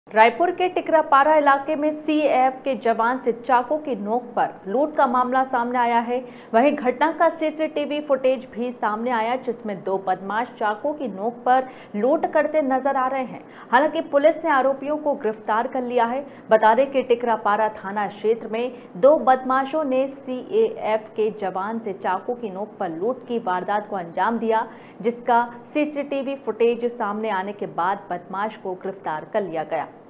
रायपुर के टिकरापारा इलाके में सीएएफ के जवान से चाकू की नोक पर लूट का मामला सामने आया है। वहीं घटना का सीसीटीवी फुटेज भी सामने आया, जिसमें दो बदमाश चाकू की नोक पर लूट करते नजर आ रहे हैं। हालांकि पुलिस ने आरोपियों को गिरफ्तार कर लिया है। बता दें कि टिकरापारा थाना क्षेत्र में दो बदमाशों ने सीएएफ के जवान से चाकू की नोक पर लूट की वारदात को अंजाम दिया, जिसका सीसीटीवी फुटेज सामने आने के बाद बदमाश को गिरफ्तार कर लिया गया।